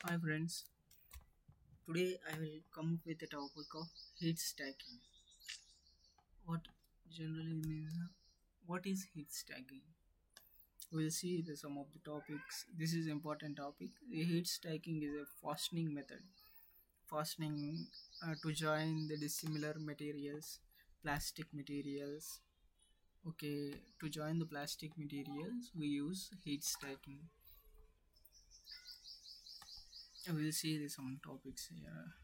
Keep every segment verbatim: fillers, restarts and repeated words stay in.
Hi friends, today I will come up with a topic of heat stacking. What generally means uh, what is heat stacking? We'll see the some of the topics. This is important topic. The heat stacking is a fastening method. Fastening uh, to join the dissimilar materials, plastic materials. Okay, to join the plastic materials, we use heat stacking. We'll see the some topics here.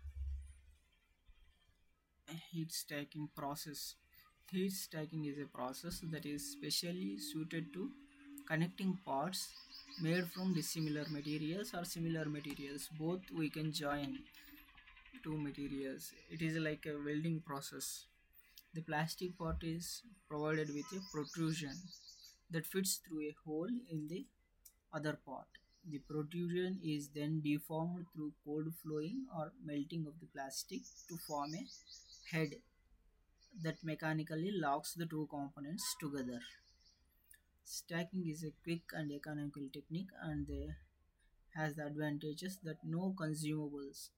Heat stacking process. Heat stacking is a process that is specially suited to connecting parts made from dissimilar materials or similar materials. Both we can join two materials. It is like a welding process. The plastic part is provided with a protrusion that fits through a hole in the other part. The protrusion is then deformed through cold flowing or melting of the plastic to form a head that mechanically locks the two components together. Stacking is a quick and economical technique and they has the advantages that no consumables,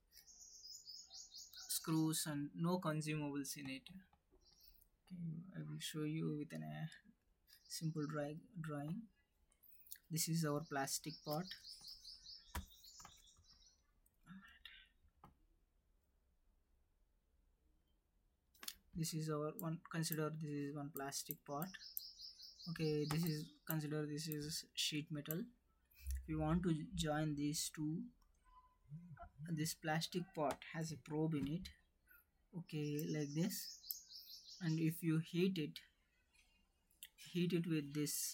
screws and no consumables in it. Okay, I will show you with an uh, simple dry, drawing. This is our plastic part. This is our one. Consider this is one plastic part. Okay, this is consider this is sheet metal. If you want to join these two, this plastic part has a probe in it, okay, like this, and if you heat it heat it with this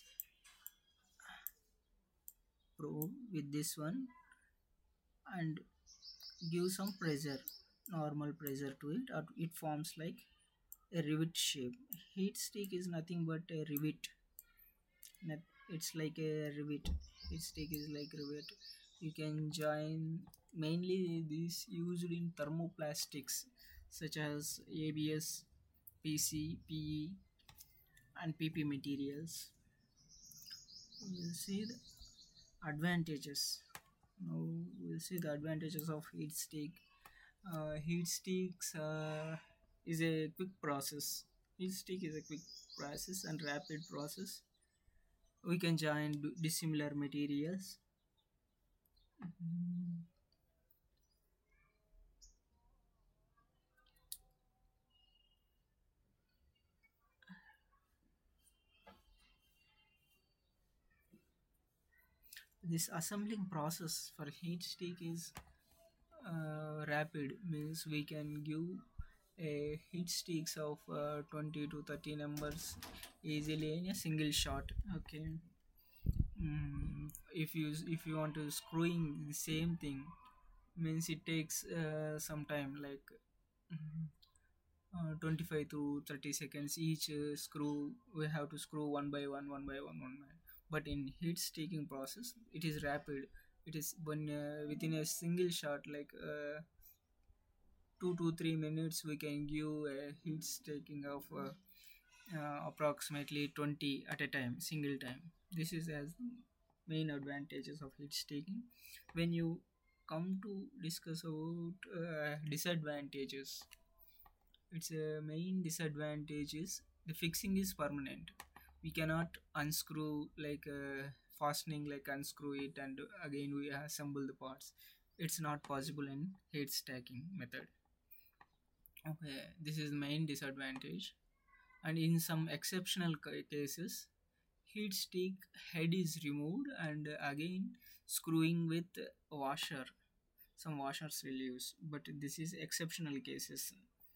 probe with this one and give some pressure, normal pressure to it, or it forms like a rivet shape. Heat stick is nothing but a rivet. Not- it's like a rivet. Heat stick is like rivet. You can join mainly these used in thermoplastics such as A B S, P C, P E and P P materials. We'll see the advantages. Now we'll see the advantages of heat stick. Uh, heat sticks uh, is a quick process. Heat stick is a quick process and rapid process. We can join d- dissimilar materials. This assembling process for heat stick is uh, rapid, means we can give a heat sticks of uh, twenty to thirty numbers easily in a single shot. Okay. Mm, if you if you want to screwing the same thing, means it takes uh, some time, like mm, uh, twenty-five to thirty seconds each uh, screw. We have to screw one by one, one by one, one by. But in heat staking process, it is rapid. It is one uh, within a single shot, like uh, two to three minutes, we can give a heat staking of uh, uh, approximately twenty at a time, single time. This is as the main advantages of heat staking. When you come to discuss about uh, disadvantages, its a main disadvantage is the fixing is permanent. We cannot unscrew, like uh, fastening, like unscrew it and again we assemble the parts. It's not possible in heat stacking method. Okay, this is main disadvantage. And in some exceptional ca- cases, heat stick head is removed and again screwing with washer. Some washers will use, but this is exceptional cases.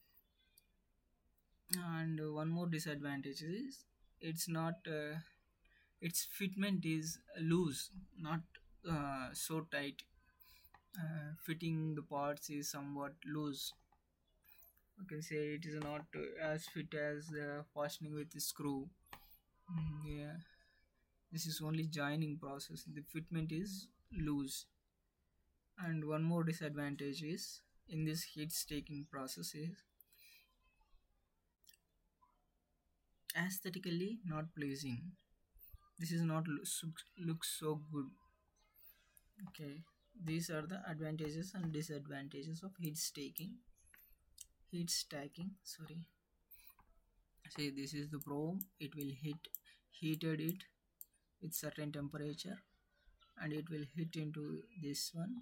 And one more disadvantage is it's not uh, its fitment is loose, not uh, so tight. Uh, fitting the parts is somewhat loose. Okay, say it is not uh, as fit as uh, fastening with the screw. Mm, yeah, this is only joining process. The fitment is loose. And one more disadvantage is in this heat staking process is aesthetically not pleasing. This is not lo- so- looks so good. Okay. These are the advantages and disadvantages of heat staking. Heat stacking, sorry. See, this is the probe. It will hit heated it with certain temperature, and it will hit into this one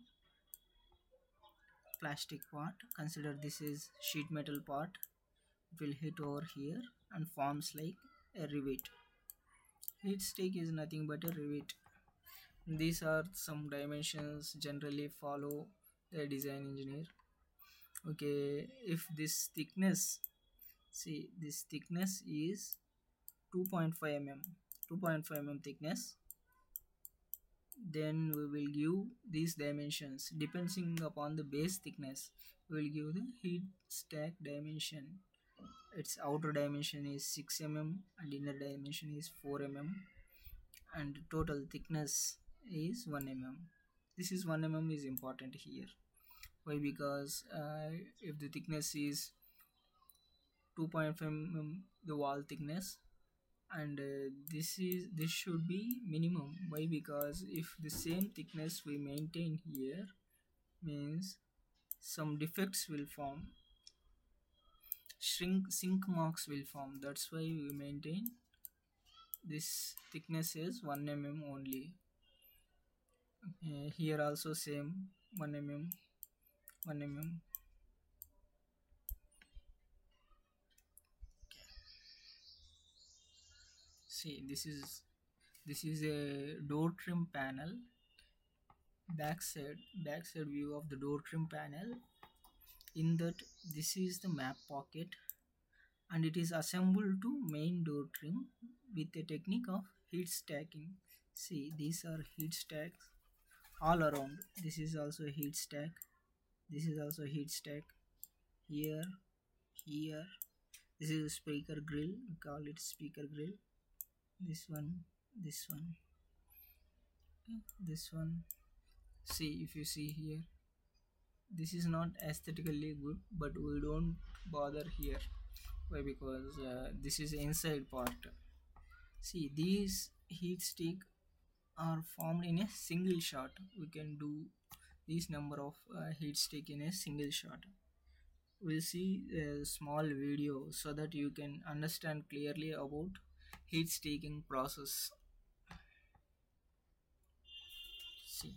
plastic part. Consider this is sheet metal part. It will hit over here and forms like a rivet. Heat stake is nothing but a rivet. These are some dimensions generally follow the design engineer. Okay, if this thickness, see this thickness is two point five millimeters, two point five millimeter thickness, then we will give these dimensions depending upon the base thickness. We will give the heat stack dimension. Its outer dimension is six millimeters and inner dimension is four millimeters, and total thickness is one millimeter. This is one millimeter is important here. Why? Because uh, if the thickness is two point five millimeters, the wall thickness, and uh, this is this should be minimum. Why? Because if the same thickness we maintain here, means some defects will form, shrink sink marks will form. That's why we maintain this thickness is one millimeter only. Uh, here also same one millimeter, one millimeter. See, this is this is a door trim panel. Backside backside view of the door trim panel. In that, this is the map pocket, and it is assembled to main door trim with a technique of heat stacking. See, these are heat stacks all around. This is also a heat stack. This is also a heat stack. Here, here. This is a speaker grill. We call it speaker grill. This one, this one, this one. See, if you see here, this is not aesthetically good, but we don't bother here. Why? Because uh, this is inside part. See, these heat stick are formed in a single shot. We can do this number of uh, heat stick in a single shot. We'll see a small video so that you can understand clearly about heat staking process. See,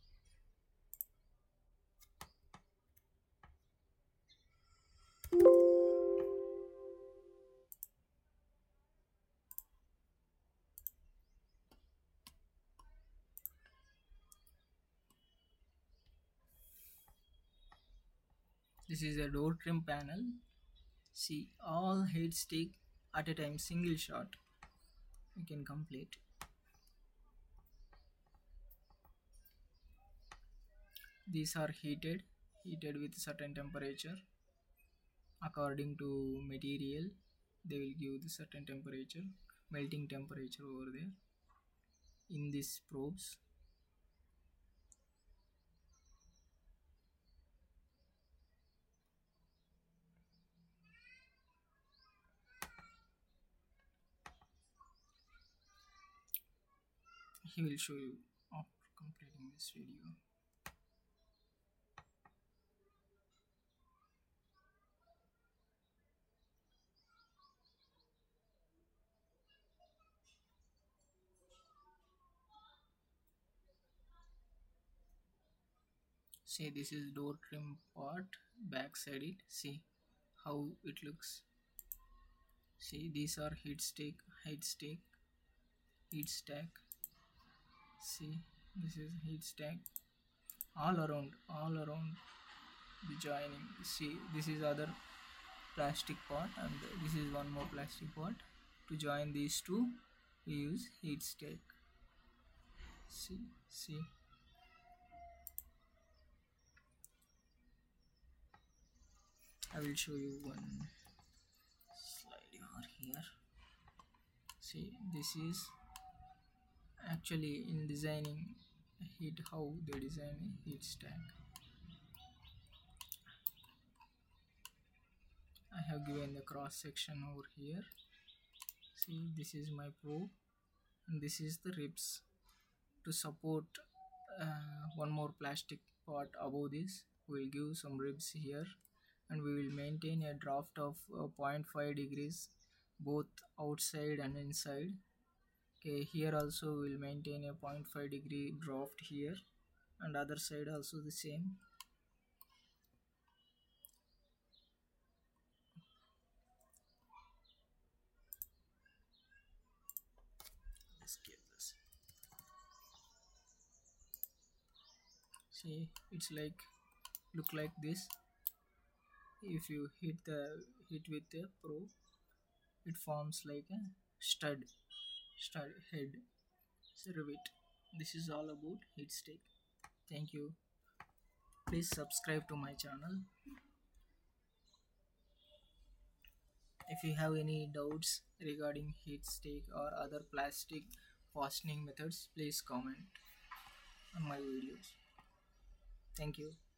this is a door trim panel. See, all heat stick at a time, single shot. We can complete. These are heated, heated with certain temperature. According to material, they will give the certain temperature, melting temperature over there in these probes. He will show you after completing this video. See, this is door trim part, backside it. See how it looks. See, these are heat stick, heat stick, heat stack. See, this is heat stack all around, all around the joining. See, this is other plastic part, and this is one more plastic part. To join these two, we use heat stack. See, see. I will show you one slide over here. See, this is actually in designing heat, how they design a heat stack. I have given the cross section over here. See, this is my probe, and this is the ribs to support uh, one more plastic part above this. We'll give some ribs here, and we will maintain a draft of uh, zero point five degrees both outside and inside. Okay, here also we'll maintain a zero point five degree draft here, and other side also the same. Let's get this. See, it's like look like this. If you hit the hit with the probe, it forms like a stud stud head. So rivet. This is all about heat stake. Thank you. Please subscribe to my channel. If you have any doubts regarding heat stake or other plastic fastening methods, please comment on my videos. Thank you.